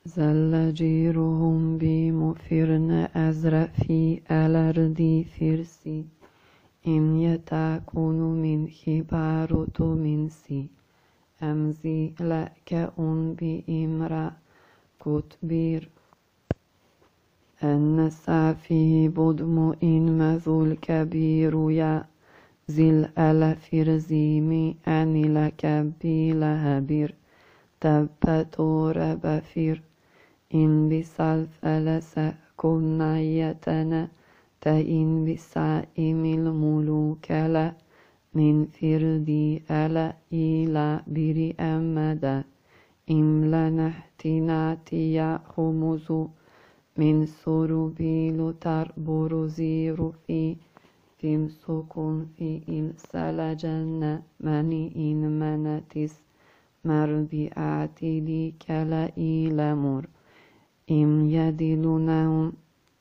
زلجيرهم بمفرن أزرق في الأرض فرسي إن يتكون من خبارة من سي أمزي لك بإمرأ كتبير النسى فيه بدم إن مذل كبير يا زل الفرزيم أن لك بلهبير تبتور بفير إن بسال فلس كنيتنا تئن بسائم الملوك لا من فردي ألا إلى بر أمدا إم لنحتناتي يا خمز من سربيل تربرزير في تمسكن في السلجن مني إن منتس مرضي أعتدي كلا إلى مر إم يدلونهم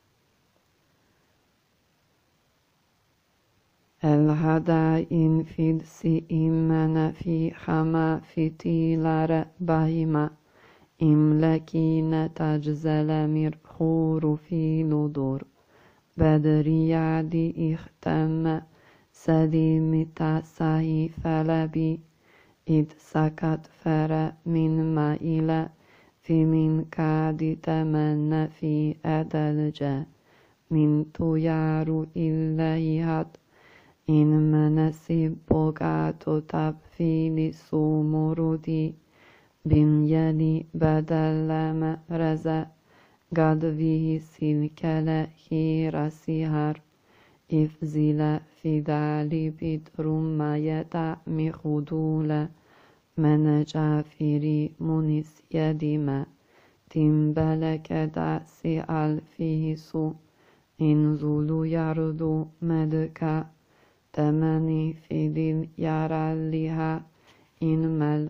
الهدائن في السئمن في خما في تيلار بهما إم لكين تجزل مرخور في لدور بدري عدي اختم سديم تساهي فلبي إذ سكت فر من ما إلى في من كاد تمنى في أدلجا من تيار إلهات إن منسب بقاتو تبفيل سومردي بن يلي بدل مرزا قد فيه سلكلا خير سهر إفزل في ذالي بدر ما يتعمي خدولا من جافري منس يدما تنبلك دعسي ألفه سو إنزلوا يردو مدكا تمني في دل يرى لها إن مل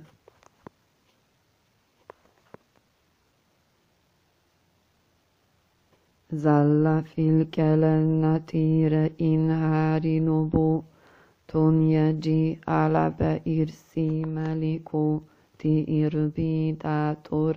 زل في الكلن نتير إنهار نبو تنيجي على بإرسي ملكو تير بيدا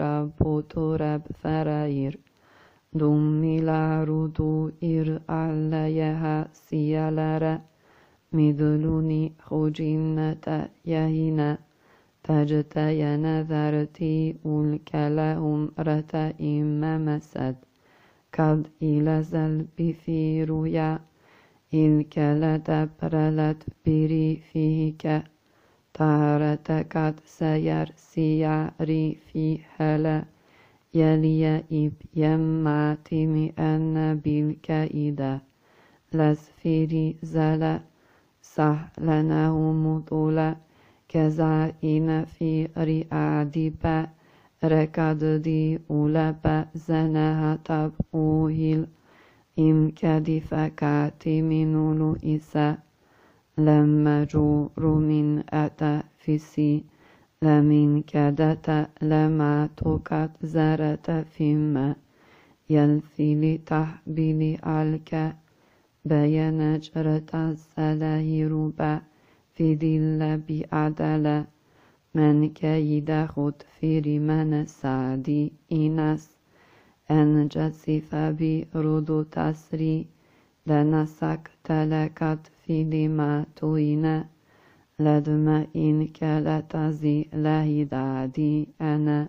ترب فراير دمي لا ردو إر عليها سيالر مدلوني خجنة يهنا تجتي نذرتي الكلهم رتئم مسد قد إلى زلب في رؤيا الكلا تبرلت بري فيك طهرت قد سير سياري في هلا يلي إب يماتي أن بالكائدة لسفيري زلا سهلناه مطولا كزائن في رعادبا ركض دي أولبا زنها تبؤهل إم كدف كاتمين لئسا لما جور من أتى فسي لمن كدت لما تكت زرت فيما يلفي لتحبيل الك بين جرة السلاه ربا في دل بأدلة من كيد خطفر من سعدي إنس أن جسف برد تسري لنسك تلكت في دما توينا لدم إن كالتزي لهدادي أنا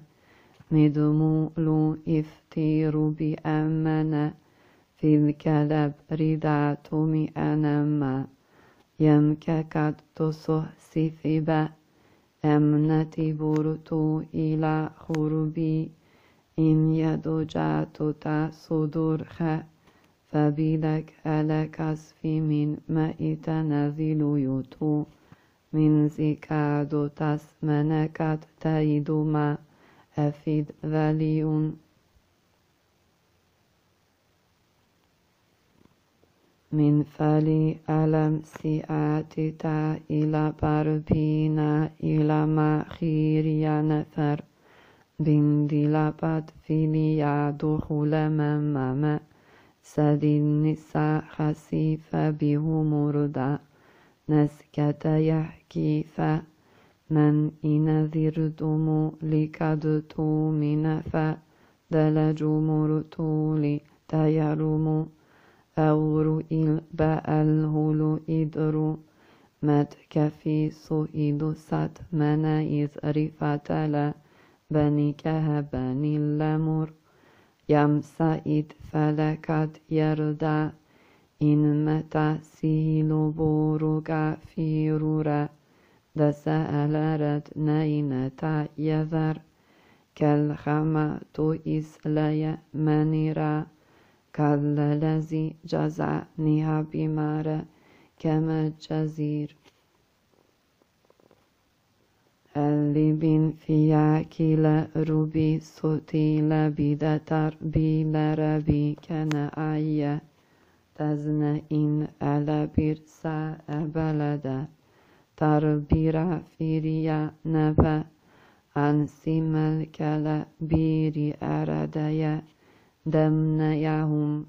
مدمول إفتير بأمنا في الكلب ردات أنا ما يمككت تصحسف با أمنتي برتو إلى خربي إن يدجات تصدر خ فبلك ألكس في من ماء تنزل يتو من زكاد تسمنكت تيد ما أفيد ذليون من فلي ألم سياتتا إلى بربينا إلى ما خير نفر بندلبت فيليا دخول مماما سدي النساء خسيف به مردا نسكت يحكي فمن إن ذردم لكدت من دلجو مرتولي تيرمو أورو البألهولو إدرو مت كفي سوئدو سات منايز رفتلا بني كهبني اللمر يمسائد فلكت يردا إن متى سيلو بوروغا فيرورا دسألرت نينتا يذر كالخما تو إسلي منيرا كاللذي جزعنيها بمارا كما جزير اللبن فيا كلا روبي صوتي لبيدتر بلربي كان آية تزن إن على برسا بلدا تربيرا فيريا نبا عن سمال كلا بيري أردايا دمنا يهم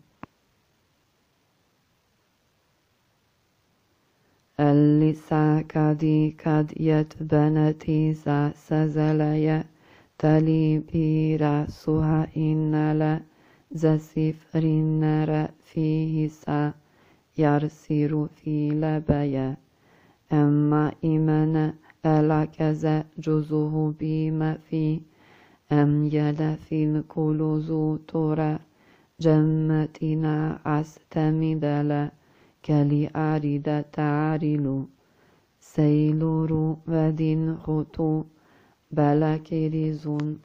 اللسا كدي كد يتبنتيزا سزليا تلي بيرا سوها إنلا زسفر النار فيه سا يرسر في لبيا أما إيمان ألاكز جزوه بما في أم يلا في الكلوز ترى جمتنا أستمدلا كلي أريد تعرلو سيلور ودين خطو بلكريزون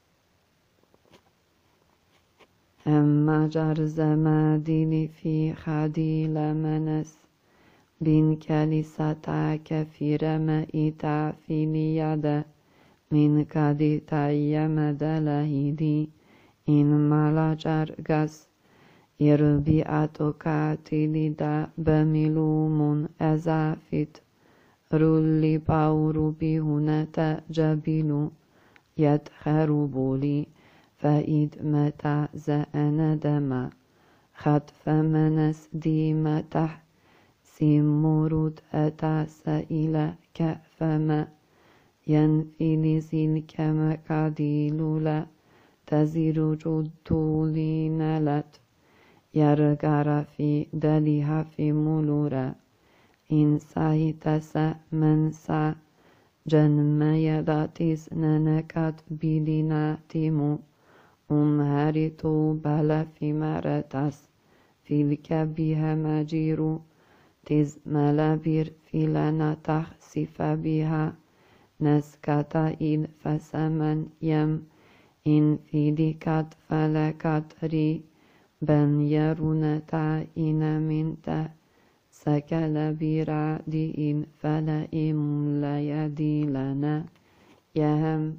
أما جرز مدين في خديل منس بين كاليستا كفير ما إتعفيني يدا من كدي تايما دلهيدي إن مالا جرغس يربي أتوكاتي دا بملومون أزافت رولي باورو بهنة جبيلو يتخربولي فإد متى زأن دما خطف منس ديما تح سيمورود أتا سائلة كأفما ينفيني زين كما كاديلولا تزير جدولي نلت يرغر في دليها في مولورا إن سايتس منسا جنم يداتيس ننكت بلنا تيمو هارتو بلا في مرتس في الكبيها مجيرو تز ملابير في لنا تخسف بها نسكتا إذ فسمن يم إن في ديكت فلكت ري بن يرون تائن منت سكل برادئ فلئم لا يدي لنا يهم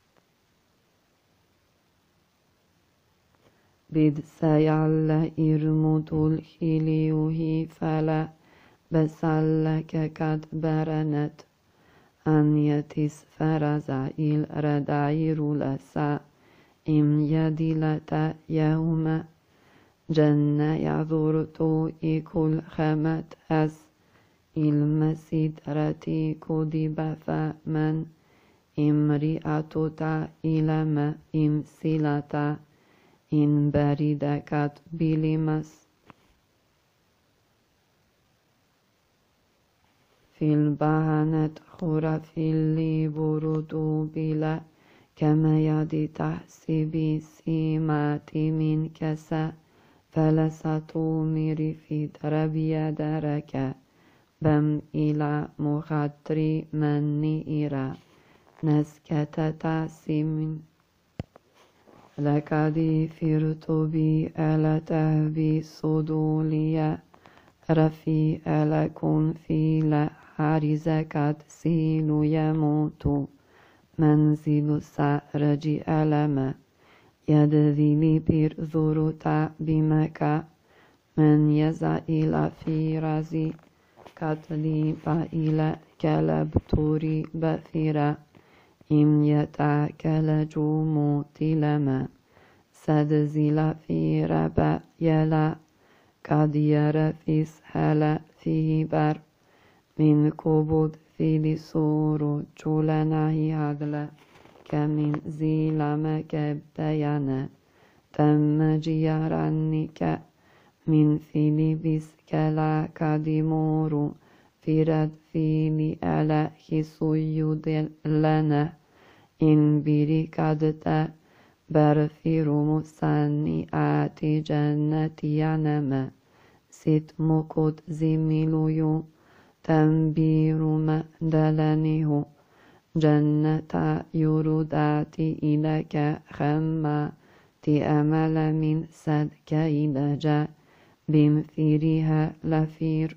بد سيال إرمت الخليوه فلا بسلك قد برنت أن يتس فرزا الردائر لسا إم يدلت يوم جنة يذرتو إكل خمت أس المسيد رتي كدب فمن امرئة تا إلما إم سلتا إن بردكت بلمس في البهنة خرف اللي بردو بلا كما يدي تحسبي سيمات من كسا فلسطو ميري في دربيا دركا بم إلى مخدري مني إرا نسكة تاسم لكدي فرتو بي ألا تهبي صدوليا رفي ألا كن في لا حارزكت سيلو يموت منزل سأرجي ألما يدذيلي بير ذروتا بمكا من يزا إلى في رزي كتلي إلى كلب توري بثيرا إم يتاكل جومو تلما سدزيلا في ربا يلا قد يرى في سهلا في بر من كبود في لسورو جولناهي هدلا كمن زيلا مكبيانا تم جيرانك من فيلبس كلا كاديمورو فرد فيلي ألا خسويد لنا إن بركادتا برفيرو مساني آتي جنتي ينما ست مكود زميلو تنبير مدلنه جنة يروداتي إلك خما أمل من سدك إلجا بمثيرها لفير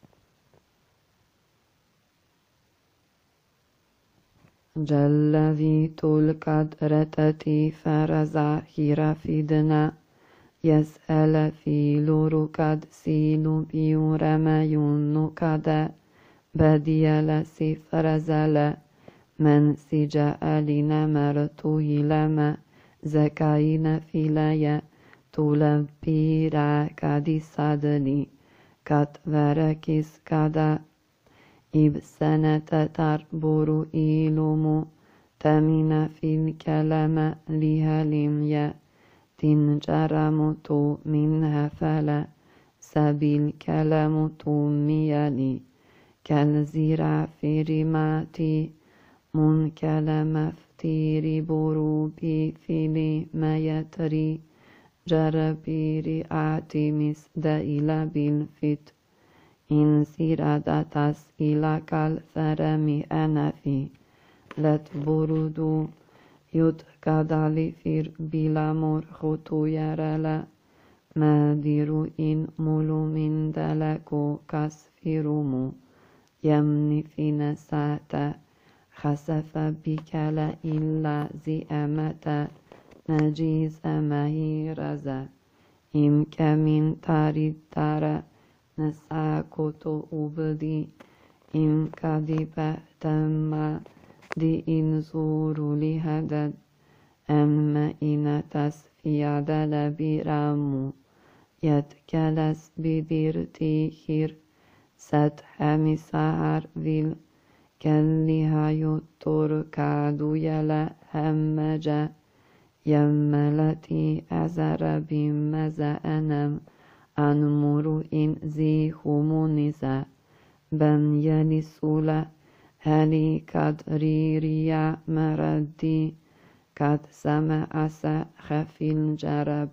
جل ذي تلقد رتتي فرزا هيرافيدنا يسأل في لوركد سيلو بيورما ينكد بديل سفرزل من سجاء لنمرتو لما زكاين فيلايا تلبيرا كادي صدني كتفركس كدا إبسنة تربر إيلومو تمين في الكلام لهلميا تنجرم تو منها فلا سبيل كلام تو ميالي كالزرع في رماتي من كلام فتيري بروبي فيلي ما يتري جربيري آتيمس دائلا بالفت إن سيرادتاس إلى كالثرمي أنا في لت برودو يتكدالي فير بلامور خطو يرلا ما ديرو إن مولو من دلكو كاسفيرومو يمني في نساتا خسف بك لا إلا زئمة نجيز مهيرزا إمك من تاريد تارا نساكوتو أبدي إمك ديبا تما دي إنزور لهدد أما إن تسفيا دلبيرامو يتكلس بديرتي خير ستحمي سهر فيل كاللها يطور كادو يلا همجا يملتي أزر بمزا أنم أنمر إن زي خمونيزا بن يلي سولا هلي كدريريا مردي قد سمع أسا خفي الجرب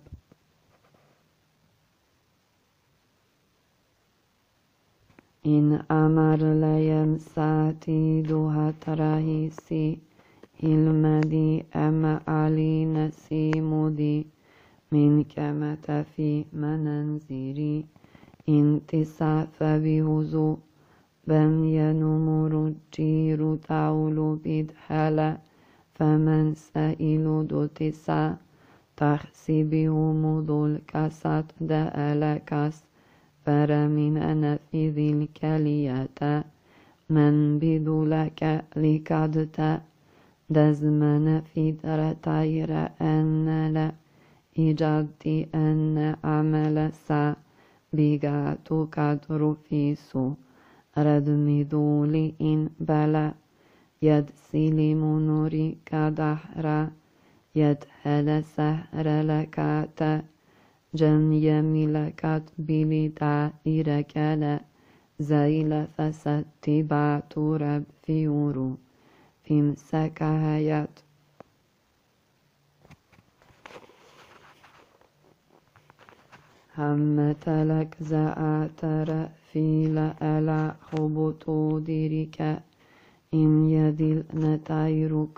إن أمر ليم ساتي دوها تراهيسي المدي أما علي نسيمودي من كما تفي مننزيري انتسا فبهزو بن ينمر جيرو تاولو بدحلا فمن سائل دوتسا تخسبهم ذو الكسات دألكس فرمن نفذ الكلية من بذلك لكدت دزمن في درتير أن لا إجادي أن عمل سا بيغاتو كدر فيسو ردمي ذولي إن بلا يد سلم نوري كدحرا يد هل سهر لكاتا جن يملكت بلدا إركلا زيل فستبع ترب فيورو فيمسك هيات همتلك زعتر في لألا خبطو ديرك إن يدل نتايرك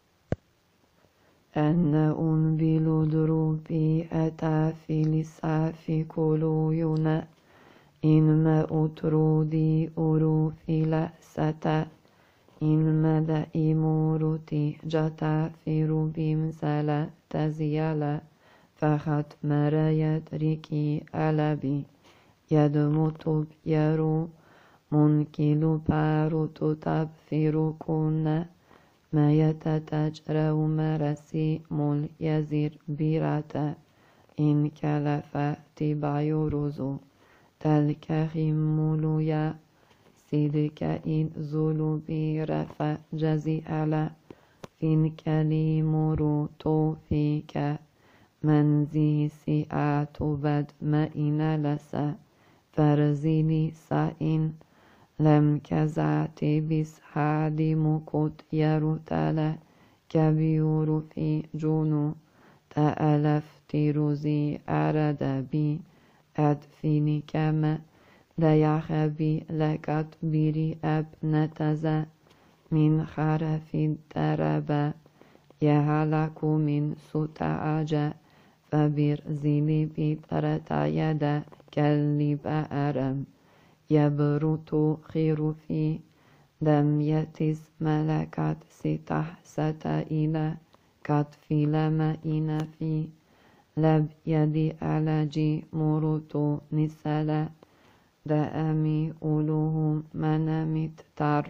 أن أنبل دروبي أتا في لسافي كلوينا إن ما أترودي أروفي لأستا إن مدى إمورتي جتا في ربيم سلا تزيالا فخت مرا يدركي ألبي يدمتب يرو منكل بارو تتبفر كنا ما يتتجرى مرسي مول يزير بيراتا إن كلف تبع يروزو تلك خمولو يا سيدك إن زولو بيرفا جزي على فين كليمورو توفيك منزي سيئاتوبد مئين لسا فرزيلي سائن لم كزاتي بس حادي مكوت يروتالا كبيور في جونو تألف تيروزي أردبي أدفيني كما ديخبي لكت بيري أب نتزا من خرف الدربا يهلك من ستعجا فبير زيلي بطرتا يدا كاللب أرم يبرت خير في دم يتز ملكات ستح ستا إلى كات في لما إنا في لب يدي ألاجي مروتو نسالا دأمي أولوهم منامت تار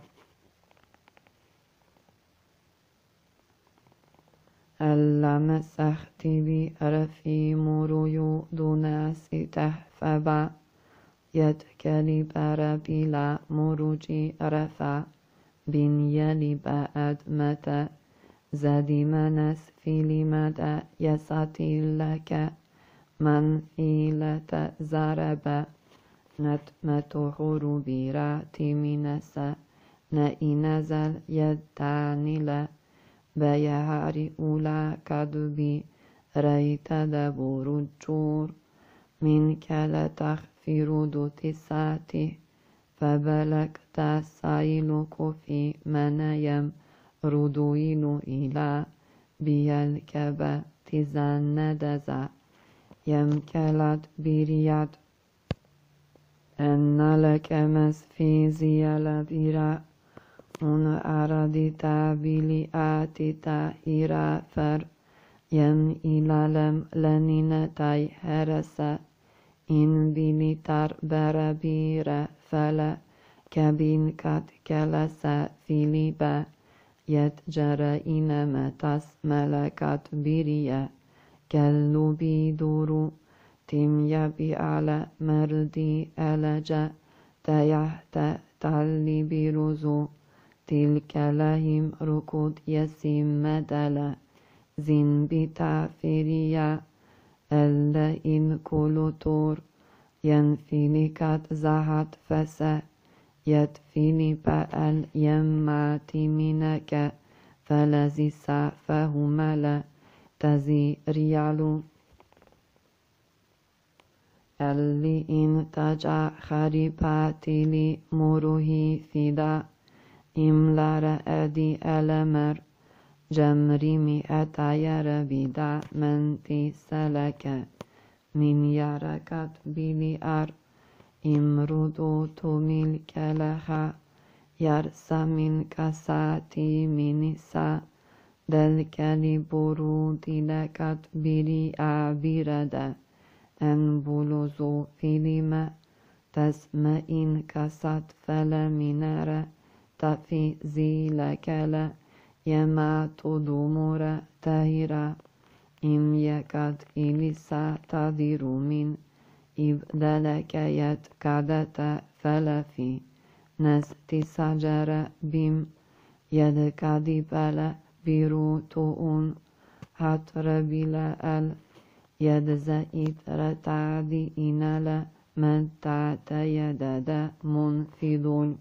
ألا مسختي بي أرفي مريو دوناس تحفبا يتكلي بربي لا مروجي رفا بن يلي بأد متى زادي منس في لمدى يساتي لك من في لتا زاربا نتمة حروبي راتي منسا نئي نزل يداني لا بيهاري أولا كدبي ريت دبور الجور من كلا تغفر دو تساتي فبلغت سايلك في منايم ردويل إلى بيالكبا تزان دزا يمكلت برياد أن لك مسفي زيال بيرا أن أردتا بلياتتا إرا فر ين إلالم لنين تاي هرسا إن بليتار برابيرا فلا كابين كات كلاسا فيليبا يتجرى إنما تس ملكات بيريا كاللوبي دورو تم يبي على مردي ألجا تيحت تعلي بيروزو تلك لهم ركود يسيم مدلا زين بتعفيريا ألا إن كل طور ينفيني كات زهت فسا يدفيني بأل يماتي منك فلزي فهما لا تزي ريالو اللي إن تجع خريباتي لي مروهي فدا إملار أدي ألمر جمري مئة يربيدا من تسلك من يركت بلي أر إمرودو تميل كلها يرسى من كساتي منسا دلكالي برودي لكت بلي أبيردا أن بلوزو فيلما تسمئن كسات فلا منارا تفي زيلكلا يما تدمر تهيرا إم يكاد إليسا تدير من إبدالك يتكادت فلا في نستي سجر بيم يدكادي بلا بيروتون هاتر بلا ال يدزئت رتعدي إنالا مدعت يدد منفذون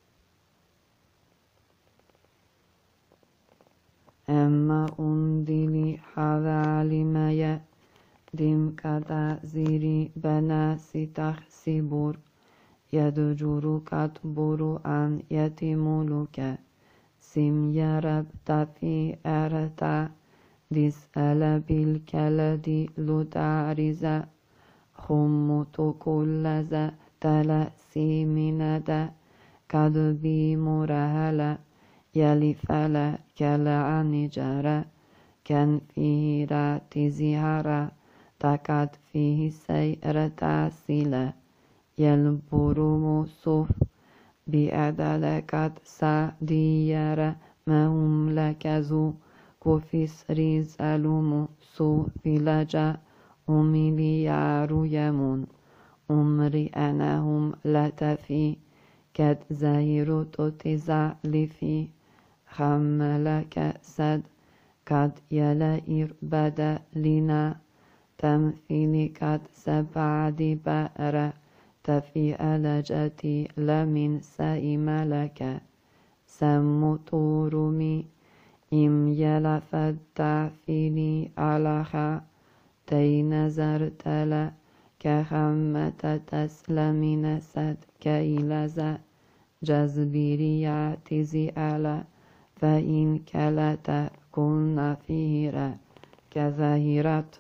أما أندلي حوالي ما يدم كتا زيري بناسي تخسبور يدجور كتبور أن يتمولك سم يرب تفي أرتا ديس ألا بالكالدي لتعرزا خمتو كلزا تلأسي مندا كدبي مرهلا يلي فلا كالعني جرى كان فيه رات زهارا تكاد فيه سيرة سيلة يلبر مصوف بأدلكت ساديارا ما هم لكزو كوفيس ريز ألومو سو فيلاجا أميليارو يمون أمري أنهم لتفي كد زهيرو تتزع لفي خملك سد كد يلائر بدا لنا تمثيل قد سبعد بأر تفي ألجتي لمن سائم لك سم طورمي إم يلف التعفيني على تين زرتل كخمة تسلم نسد كيلز جزبيري يعتزي على فإن كلت كن فيهرا كظاهرات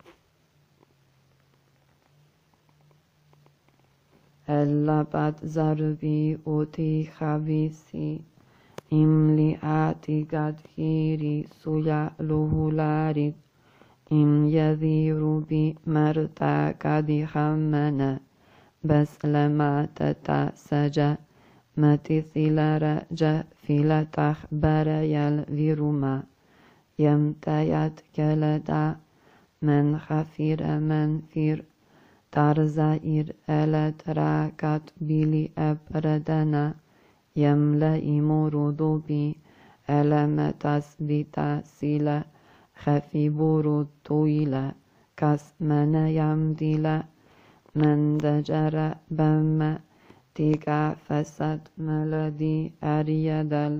اللبت زربي أوتي خبيثي إملئاتي قد خيري سيأله لارد إم يذير بي مرتا قد خمنا بس لما تتسجى متثل رجى في تخبر يلفرما يمتيت كلدا من خفير من فير ترزائر ألت راكت بلي أبردنا يملئ مرضبي ألم تثبت سلا خفي برود طويلة كسمن يمدل من دجر بم تيكا فسد ملدي أريدل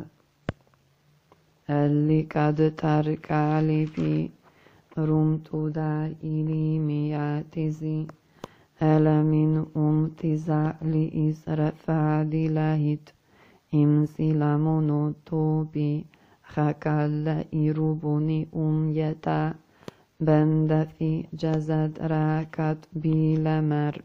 اللي قد تركالي في رمت دائلي مياتزي ألا من أمتزع لإسرف عدلهت إمسي لمنو توبي خكال إربني يتا بند في جزد راكت بلمر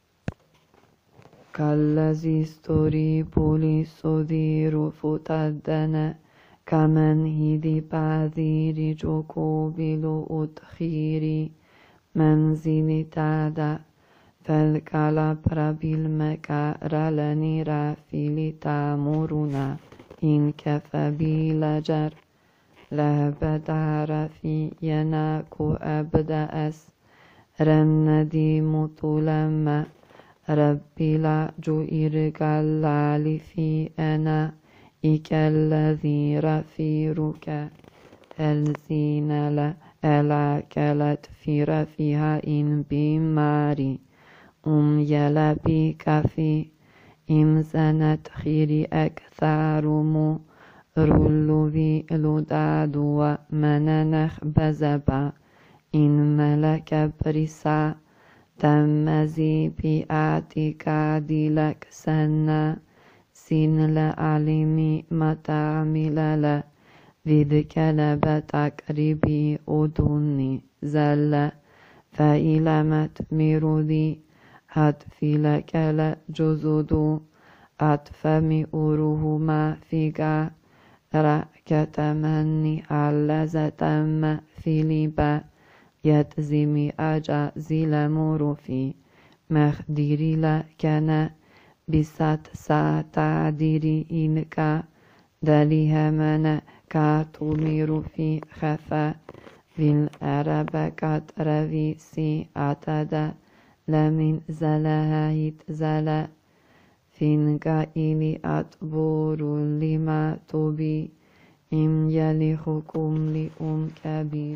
كالذي استوري بولي صدير فتدنا كمن هدي باذيري جوكو بلو أدخيري منزلي تادا فالكالابر بالمكار لني رافلي تامرنا إن كفى بلجر لابدار في يناكو أبدا أس رندي مطلما ربي لا جئر قلال في أنا إك الذي رفيرك الزين لا ألا كلت في رفيها إن بماري يلبي كفي إم زنت خيري أكثر مو رولو في لداد ومننخ بزبا إن ملك برسا تمزي بآتك دلك سنة سين لعلمي متعمل ذ كلب تقربي أدني زل فإلمت مرذي أطفي لك لجزد أطفمي أروهما فيك رأك تمني على زتم فيليبا يتزمي أجا زيل مورفي مخديري لكنا بسات ساتعديري إنك دليها من كاتمير في خفا في الأرب كاترفي سي أتدا لمن زلها يتزلا فينك إلي أتبور لما تبي إم يليخكم لأم كبير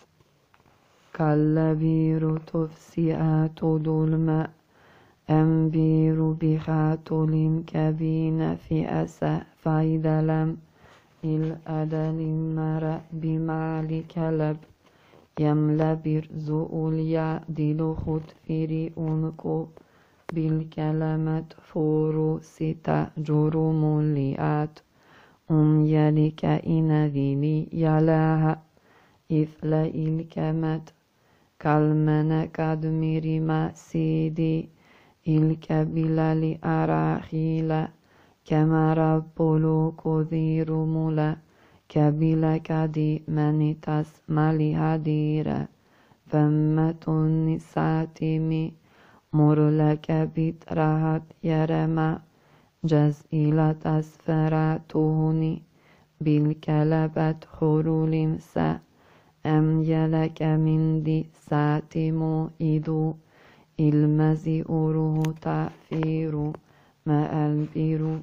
كالبير تفسئات ظلم أنبير بخاتل كبين في أسى فإذا لم الأدل مر بمال كلب يملا برزو اليعدل خدفري أنكو بالكلمة فورو ستا جرم لئات يلك إن ذيلي يلاها إفلا الكمت كالمن كدمير ما سيدي الكبلا لأراخيلا كما ربولو كذير مولا كبلا كدي من تسمى هديرا فمة النساتمي مرلك بترهت يرما جزئلة أسفراتوني بالكلبة خرول سا أم يلك من دي ساتمو إذو المزي أروه تأثير ما البير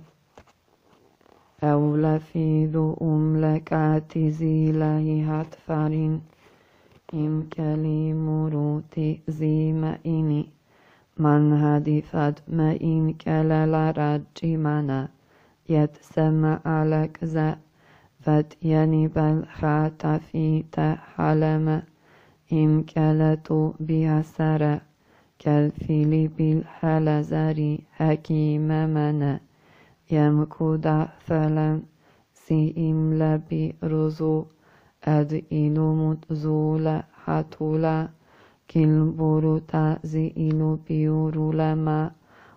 أو لفيذ أملكات زيله هتفرين إم كلمروتي زيما إني من هدفت ما إن كلا رجمنا يتسمى عليك ذا فتيني بالخات في تحلم إم كلتو بها سرى كالفيل بالحلزري حكيم منا يمكودا فلم سيم لبي رزو أدئلو متزول حتولا كالبورو تازئلو بيورو لما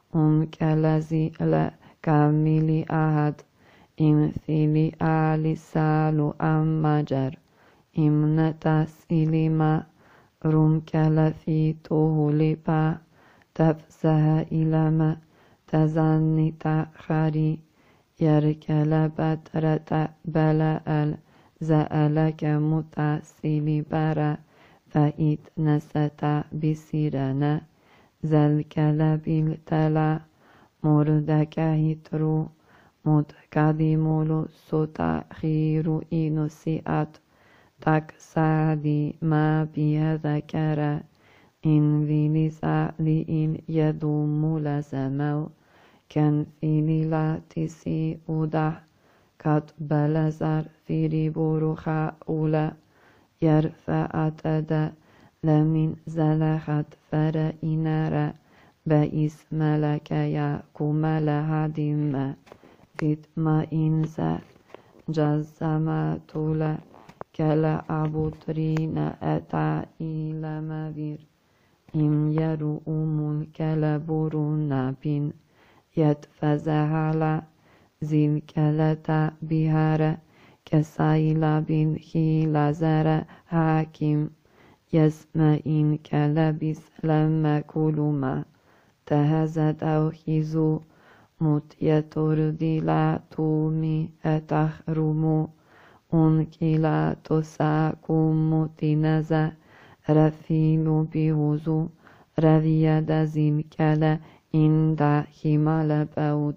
كالزي لا كاملي أحد إم ثيلي آلي سالو أم مجر إم نتاسيلي ما روم كالفي توهوليبا تفسها إلى ما تزني تأخري يركل بترة بلأل زألك متاسيلي برا فإت نستا بسيرنا زلكل بالتلا مردك هترو متقدمولو سوتا خيرو إنو سيئت تكسادي ما بها ذكر إن في لسالي إن يدوم لزمو كان في لاتسي أودح كات بلزر في ريبورو خاولا يرفع أتدا لمن زلخت فرئنارا بإسم لك يا كمال هدم فتما إنسا جزما تولا كلا أبوترين أتا إلى مبير إم يرو كلا برون بين يتفزهلا زل كلتا بهارا كسايلا بن خيلا زر حاكم يسمى إن كلبس لما كلما تهزت أو خيزو مت يتردي لا تومي أتخرمو كلا تساكم تنزا رفيل بيوزو رفيد زين كلا إن دا حمال بود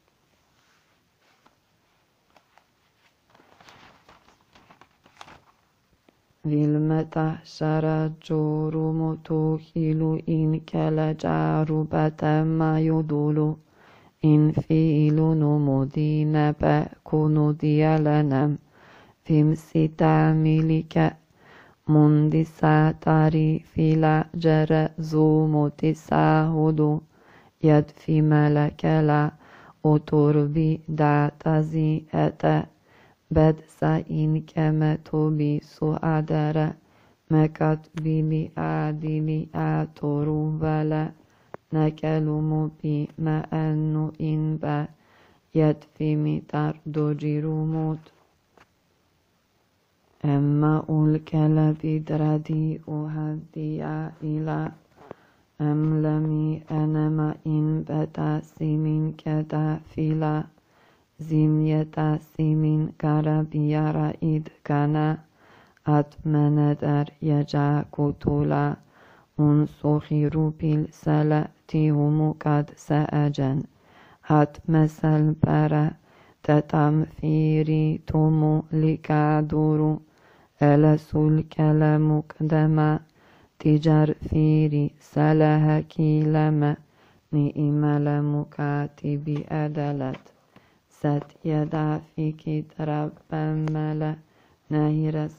vilmeta shara joru moto hilu in kala jaru batama yodulu in fiilu no modina pa kono dialanam vimsita milika mundi satari fila jara zumoti sahudu yad fi malakala otorbi datazi ata بدسا إن كما توبي سؤادرا مكات بلي آدلي آتورو ولا نكلم بي ما أنو إن با يدفي متر دوجيرو موت أما الكلا بدردي أهدي إلى أملمي أنما إن بتاسي من كدا فيلا زميتا سيمين كارابيارا إد كان أتمندر يجا كتولا سخيرو بالسلاتهم قد سأجن أتمسل برا تتمفيري تومو لكادورو ألسول كلام قدما تجار فيري سلها كيلما نئم لمكاتب أدلت ست يدا في كترب ملا نهرس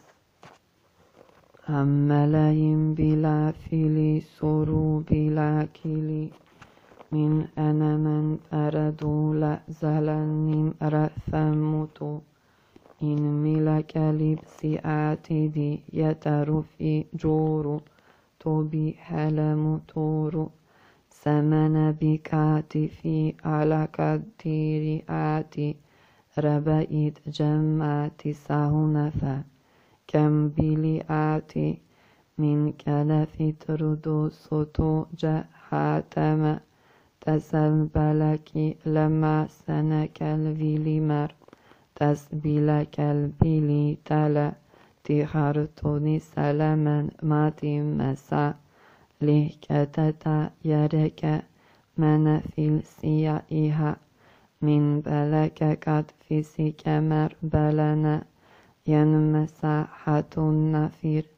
أملاهم بلا فيلي سورو بلا كيلي من أنا من أردو لا زلنم رفمتو إن ملك لبسي آتدي يترو في جورو توبي حلم تورو سمن بكاتفي على كدير آتي ربئت جمعتي سهنفا كم بلي آتي من كلف تردو سطو جحاتم تسلبلك لما سنك الفيلمر تسبيلك البيلي تلا تخرطني سلما ماتي مسا لهكتتا يرك من في السيائها من بلك قد في سكمر بلنا ينمساحة النفير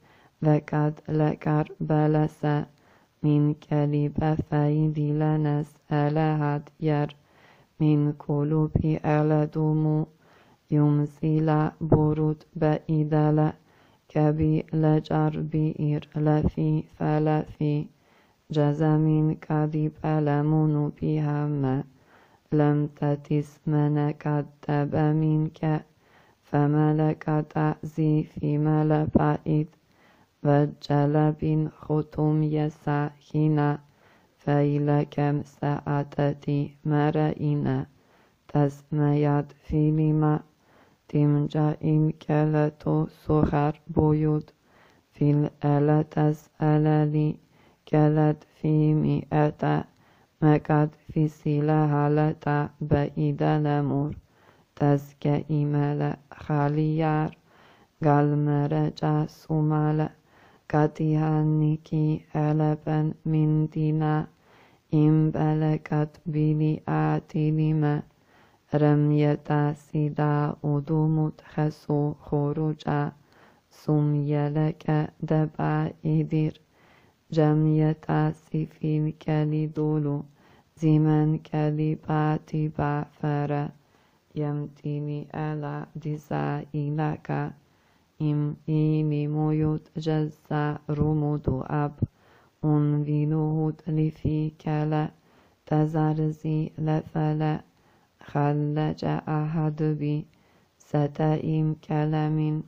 وقد لكر بلس من كلب فايدي لنس ألهد ير من قلوب ألدومو يمسيلا برود بإدل كبي لجر بئر لفي فلفي جزم كذب ألمون بهم لم تتس من كذب منك فملك تأزي في ملبئت وجلب ختم يساحنا فإلكم ساعتي مرئنا تسميت في لما تمجا إن كالتو سخر بيوت في الألا تسألني كالت في مئة مكد في سلاح لتا بعيد الأمور تسك إمال خاليار قال مرجع سمال كتهانيكي ألبا من دينا إن بلكت بلي آتلما رميتا سيدا أدومت خسو خروجا سميلك دبا إدير جميتا سفين كالي دولو زمن كالي باتي بافر يمتيني ألا دزا إلك إم إيمي مويوت جزا رمودو أب أنفينوهد لفي كلا تزارزي لفلا خلج أحد بي ستائم كلام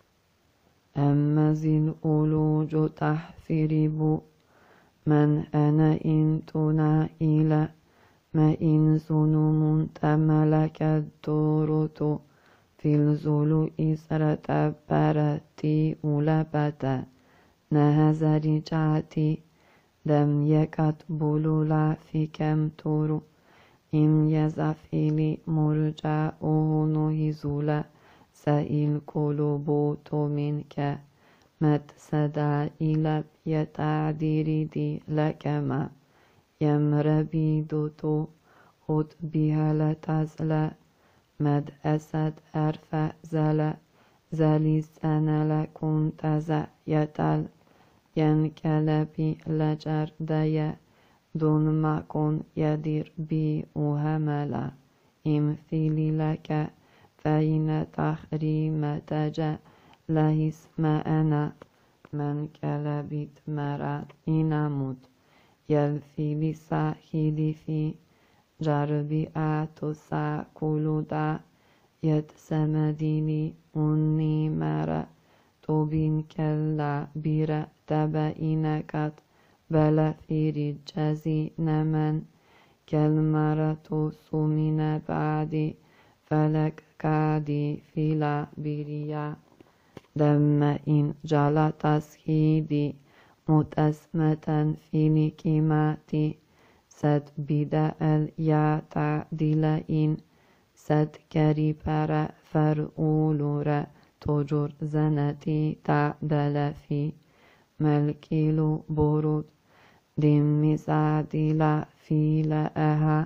أمزل أولوج تحفرب من أنا إن تنا إلى ما إن سنم تملك الدورت في الزلو إسرة برتي أولبتا نهزري جاتي دم يكت بلولا في كم تورو إم يزفيلي مرجع نهزولا سائل قلوبوت منك مت سدا إلى يتعديري دي لكما يمربي دوتو خد بها لتزلا مد أسد أرفع زلا زلي سنة لكم تزا يتل ينكلبي لجر ديا دون ما كن يدير بي وهملا امثلي لك فإن تحريم تجا لهس ما أنا من كلبت مرا إنامود يلفي لساحلي في جربي آتوسا كلودا يتسمديني أني مرا توبين كلا بيرا تبئنكت بلا في رجازي نمن كالمرة سمين بعدي فلك كادي فيلا بريا دم إن جلا تسهيدي متسمة في نكماتي سد بدا اليا تعدل إن سد كري برا فرؤولورا تجر زنتي تعدل في ملكيلو برود دم سعدل في لأها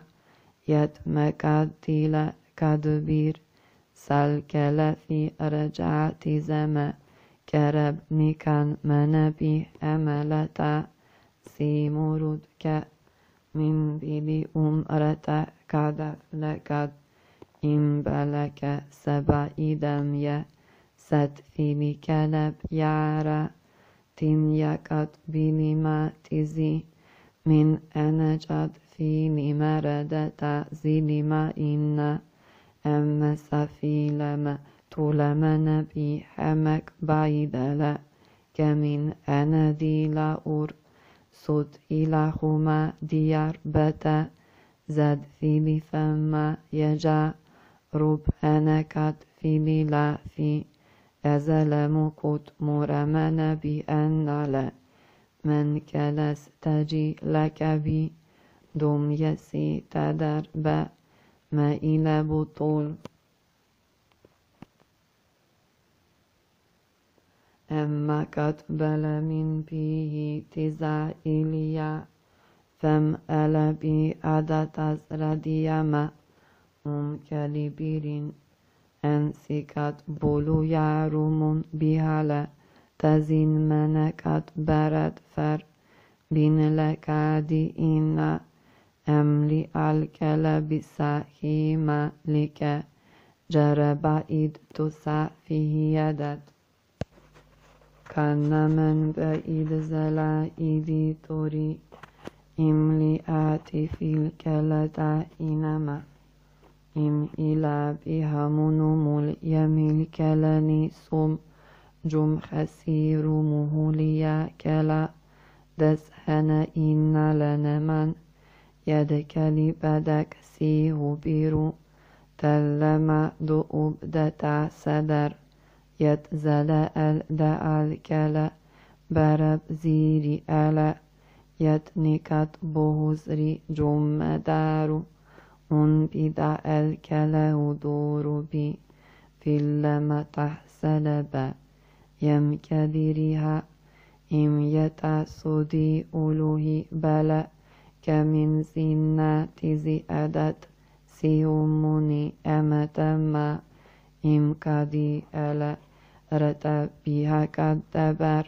يتمكدل كدبير سلكل في رجعت زما كرب نكن منبي أملتا سيمرود ك من بلي أمرتا كدف لكد إن بلك سبع دمية ست في كلب يعرى تنيكت بلما تزي من أنجد في مردة زلما إن أما سفيلما طولما نبي حمك بعيد لا كمن أنا دي لأور صد إلهما ديار بتا زد في فما يجا رب أنا كت في لا في أزلم كت مرمنا بأن لا من كلس تجي لك بي دم يسي تدر با ما إلى بطول أما كتبل من به تزائليا فم ألا بي عدت رديما كالبيرين أنسكت بولو يعرمون بهلا تزين منكت برد فر بين لكادي إنا أملي الكلب ساكيما لك جربائد تسع فيه يدد كان من بعيد زلائدي توري إملي آتي في الكلة إنما إم إلى بها منوم يميل كلني سم جم خسير مهوليا كلا دس هنا إن لنمن يدك لبدك سيه بيرو تلما دؤب دتا سدر يتزل الدع الكلا برب زيري ألا يتنكت بهزري جم دارو بدا الكلا دور بي في اللما تحسلب يمكدرها إم يتسدي ألوه بلا كمن زنات زيادت سيومني أمتما إم كدي ألا رتبها كدبر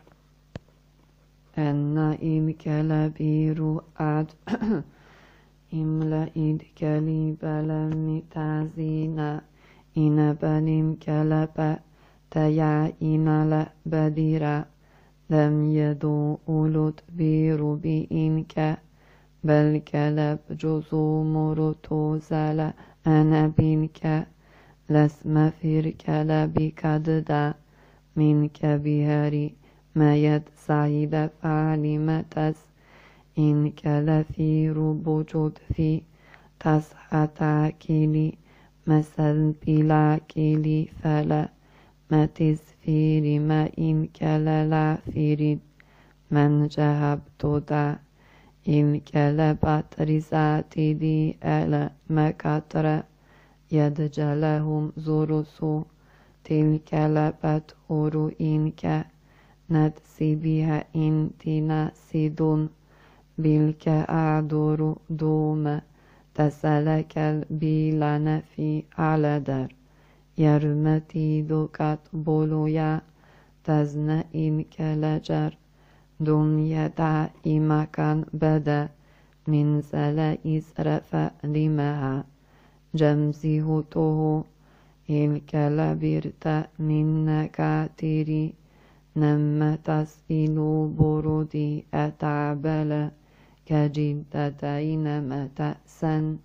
أن إم كلبير أد إم لئد كلب لم تعزينا إن بنم كلب تيا إن لبديرا لم يدو أولد بير بإنك بل كلب جزو مرتو زل أنا بينك لسم فير كلب كددا منك بهاري ما يد سعيد فعلمتس إن كلفير بوجود في تصحى كيلي مثل بلا كيلي فلا ما تزفير ما إن كلا فيرد من جهب تودا إن كلبت رزاتي دي ألا مكتر يدجلهم زورسو تلك لبت أورو إنك ندسي بها إنتنا سيدون بلك أعدور دوم تسلك البيلان في على در يرمتي دوكات بولويا تزن إنك لجر دون يدع إمكان بدا من سلا إسرف لمها جمزي هوتوه الكلابيرتا من كاتيري نم تسئلو برودي أتعبل كجدتين متأسن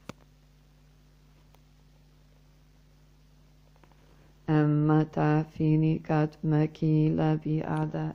أما تعفيني كات مكيل بأعداء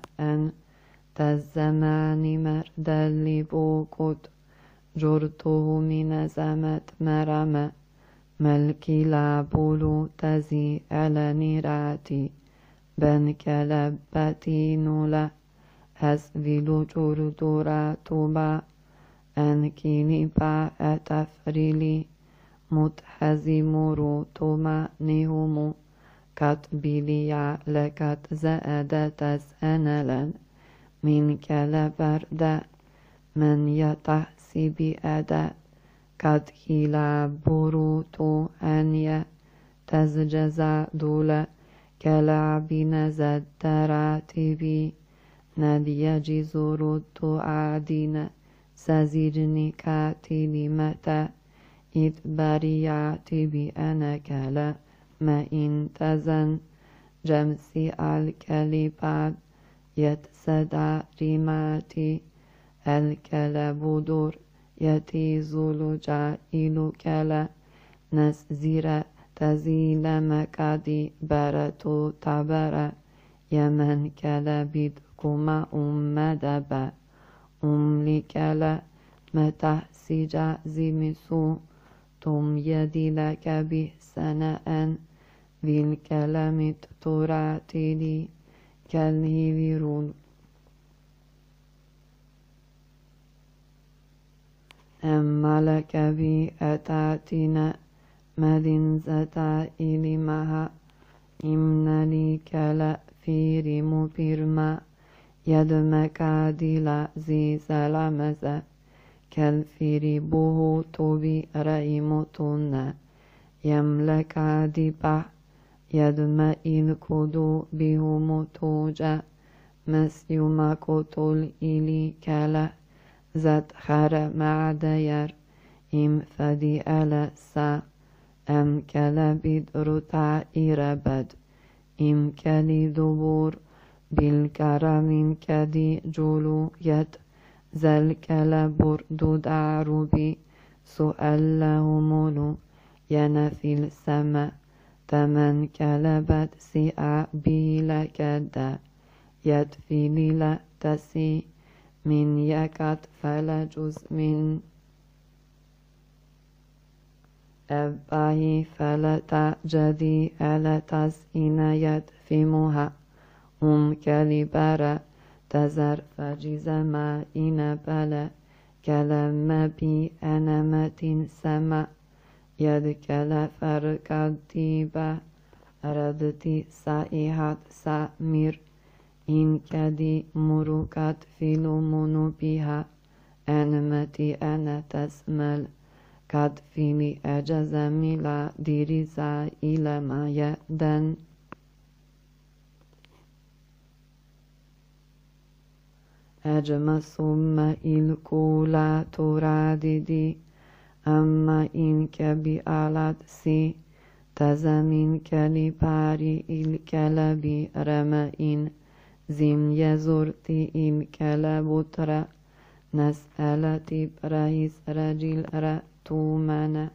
تزمان مردل بوكوت جرته من زمت مرمى ملكي لابولو تزي على نيراتي بنك لبتي نولا أسفل جردورا توبا أنكيني با أتفريلي متحزم روتوما نهمو كتبيليا لكت زادتس أنلا منك لبرد من يتحسب أدا كتكيلا بروتو أنيا تزجزا دولا كلعب نزد تراتبي نادي جزورتو عادين سزيرني كاتلي متى إذ بريعتي بأنا كلا ما انتزن جمسي الكلبات يتسدى رماتي الكلب دور يتيزل جائل كلا نسزير تزيل مكادي برتو تبر يمن كلبيد كما دبا لكلا متحسي زمسو توم يدي لك به سناء بالكلام تراتلي كالهيرون أما لك بي أتاتنا مدن زتا إلمها إمن لي كلا فير مبرما يدمك دلا زي سلامزا كالفير بوه توبي رئيمتنا يملك دبا يدم إن كدو بهم توجا مسيوما قتل إلي كلا زد خر معدير إم فدي ألا سا أم كلا بدر تعير بد إم كلي دبور بالكرم كدي جولو يد زل كلا برد دعربي سؤال له مولو ينفي السماء تمن كلبت سئع بيلا كدا يدفي للا تسي من يكت فلا جزء من أبعي فلا تعجدي ألا تسئن يدفمها كالبرا تزر فجز ما إن بلا كلام بي أنمة سما يد كلا فركديبا ردتي سائحات سامير إن كدي مروكات فيلومونو بها أنمتي أنا تسمل قد فيني أجز ملا ديريزا إلى ما يدن أجمع ثم الكولا تراددي أما إنك بألات سي تزمين كالباري الكلب رمائن زم يزرتي الكلبتر نسألتي برئيس رجل رأتومنا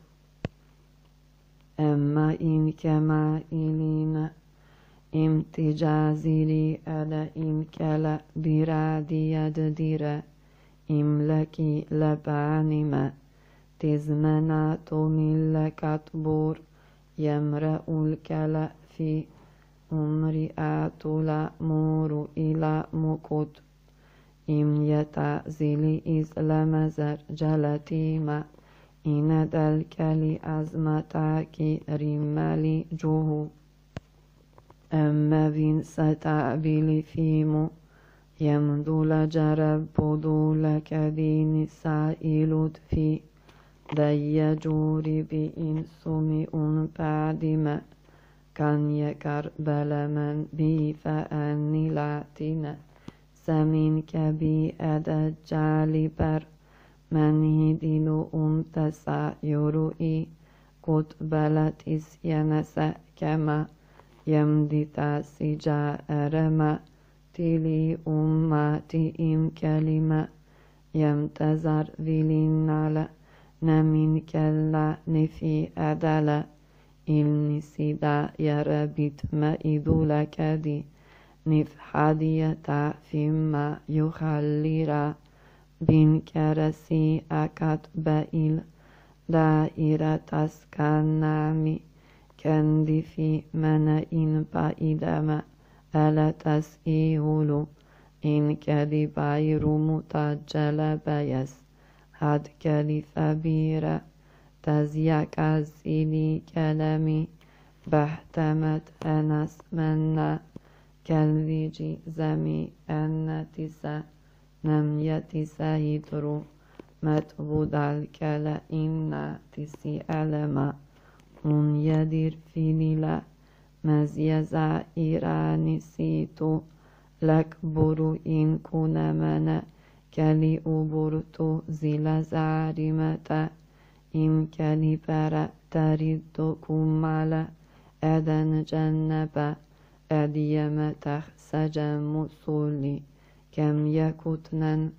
أما إنك ما إلينا امتجازي لي ألا إنك لا برادي يددير إملكي لبعنما تزمنا توميل كتبور يمرأ الكلا في أمرئات الأمور إلى مكت إم يتعزلي إسلام زر جلتيما إن دالكلي أزمتاكي رمالي جوهو أما بين ستعبلي فيمو يمدول جرب بدول كدين سائلود في دي جوري بإن سمئ بعد ما كان يكربل من بي فأني لاتنا سمين كبي أدجالي بر من هدلو أنتسا يروئي قتبلت إسيانسا كما يمدي تاسجا أرما تلي أماتي إم كلمة يمتزر ذلين على نمين كلا نفي أدلا النسيدا يربيت ما إذولا كدي نفحدية فيما يخليرا بين كرسي أكاد بائل دائرة تسكنامي كندي في منائن بائدما ألا تسئيهلو إن كدي بايرو متجل بيس هاد كلف بيرا تزيك أزيلي كلامي بحتمت أنس منا كالفيجي زمي أنتسا نم يتسا هيدرو متبود الكلا إن تسي ألما أن يدير في ليلا مزيزا إيراني سيتو لك برو إن كنا منا كلي أبرتو زيلا زارمتا إم كلي برا تريدكم على أدن جنبا أديما تخسجا مصولي كم يكتنن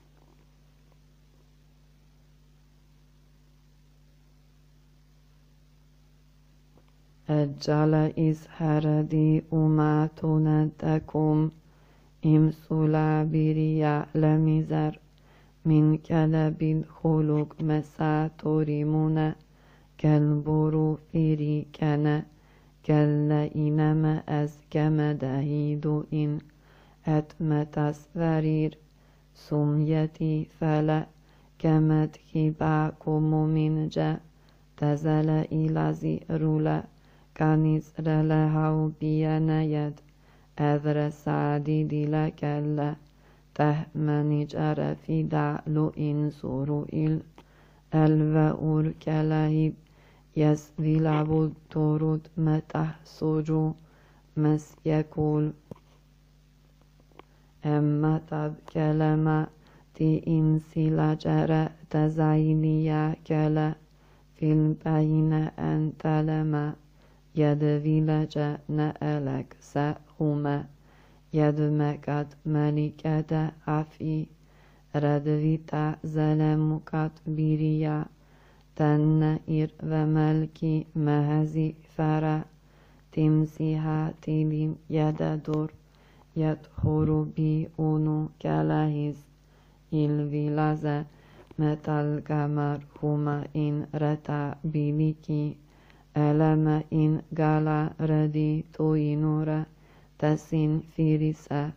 أجل إسهردي أماتنتكم إم سلابيريا لمزر من كلب خلق مساتورمنا كالبرو فيري كان كلا إنما أزكم دهيد إن أتمت سرير سميتي فلا كمت كباكم من جا تزل إلى زئرلا كنزر لها بيانا يد أذر سعدي دلا كلا تهمني جر في دعلو إن سورو الوأور كلاهب يسوي لعبود تورود متح سجو مس يكول emmatab kelema ti insila jere tezailia kele filmpaine entelema jed vilece ne elek se hume jed mekat melikete afi redvita zelemukat biria tenne ir vemelki mehezi fere timsiha tilim jededur jet horubi unu kelehiz ilvilaze metal kamar huma in reta biliki eleme in gala redi tuinure tesin firise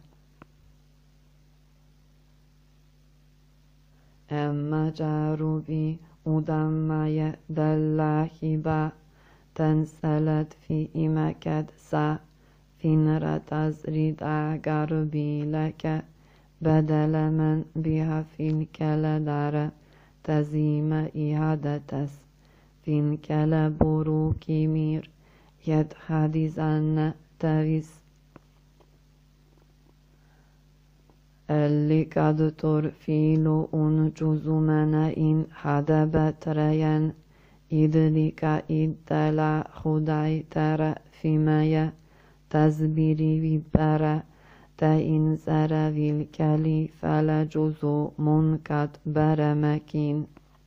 emma jarubi udammaye dellahiba tenselet fi imeked sa finrataz rida garbi leke bedelemen biha fil kele dare tezime ihadetes fin kele boru kimir jed hadizanne tevis ellikadtor filu un cuzumene in hadebet rejen idlika iddela hudai tere fimeye tezbiri vibere te inzere vilkeli fele juzu munkat beremekin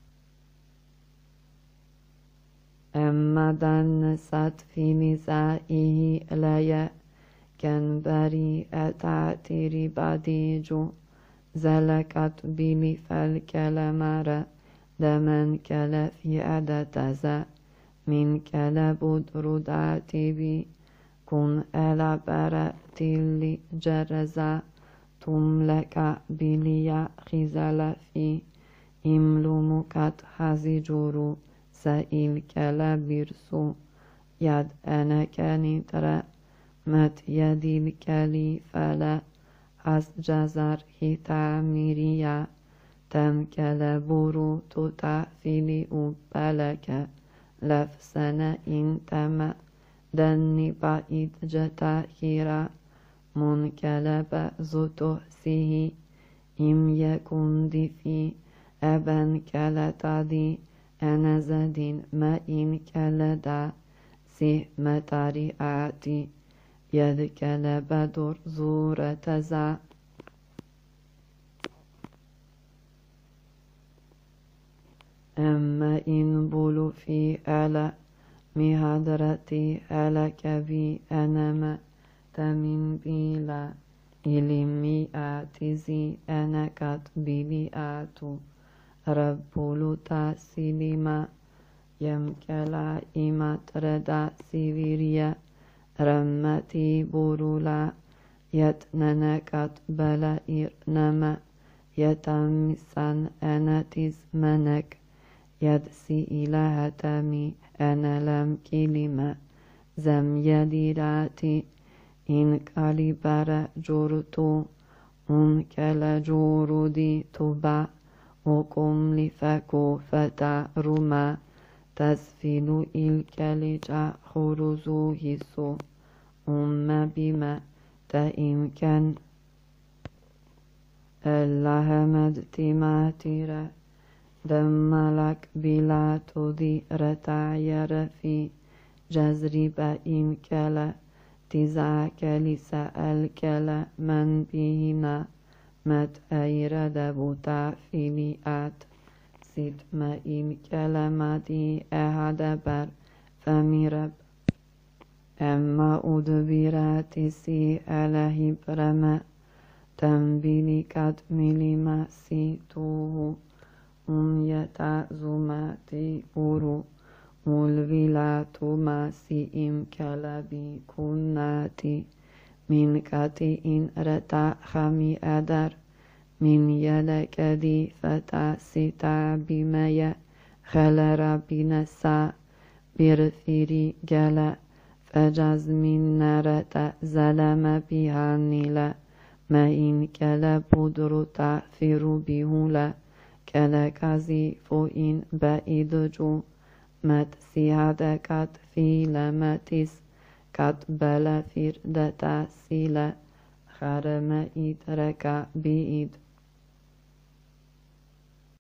emmadan sat filiza ihi leje kenberi etatiri badiju zelekat bili felkele mare demen kele fi edeteze min kele budrudatibi kun elabere tilli jereza tumleka bilia khizele fi imlumukat hazijuru se ilkele birsu yad enekenitre met yedil keli fele az jazar hita miria tem kele buru tuta fili ubeleke lefsene inteme denni ba idjeta hira mun kelebe zutu sihi imye kundifi eben keletadi enezedin me in keleda si metari ati jed kelebe dur zureteza emme in bulu fi ele mihadrati ele kevi eneme temin bila ilimi atizi enekat bili atu rabbuluta silima yemkela imatreda siviria rammati burula yet nenekat bele irneme yetamisan enetis menek yed si ilahetemi enelem kilime zem yedirati in kalibere jurtu kele jurudi tuba ukum li feku feta ruma tesfilu ilkelica huruzu hisu bime te imken ellahemed timatire demmalak bila tudi retayere fi jazribe imkele tiza kelisa elkele men bihina met eirede buta filiat sit me imkele madi ehadeber femireb emma udbirati elehibreme tembilikat milima si tuhu yeta zumati uru ulvilatu si imkelebi kunnati min kati in reta khami eder min yelekedi feta sita bimeye khelera binesa birfiri gele fejaz min nerete zeleme bihanile me in kele budruta firu bihule kele kazi fu in beidju met sihadekat file metis kat bele firdeta sile Charemeit reka biid